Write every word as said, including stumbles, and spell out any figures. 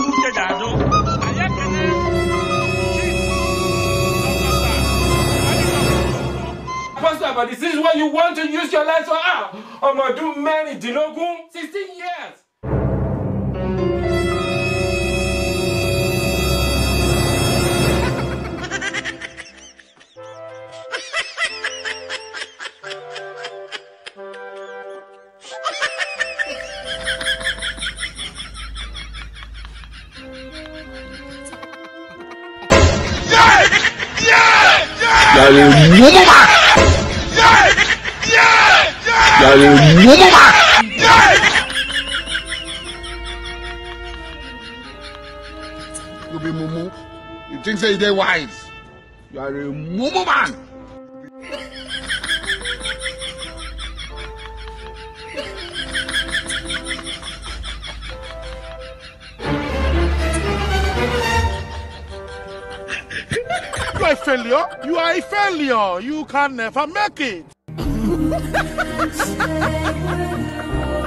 Pastor, but this is what you want to use your life for. Ah, I'm gonna do many dilogun, sixteen years. Yàrá ìmúmú mà. Yàrá ìmúmú mà. You be mumu. You think say you dey wise? You are a mumu man. You are a failure. You are a failure. You can never make it.